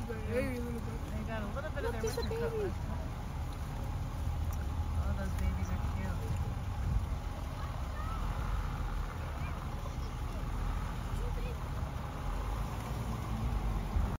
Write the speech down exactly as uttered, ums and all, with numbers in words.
Baby, little bit. They got a little bit Look, of their there's a winter coat baby. left. Oh, those babies are cute.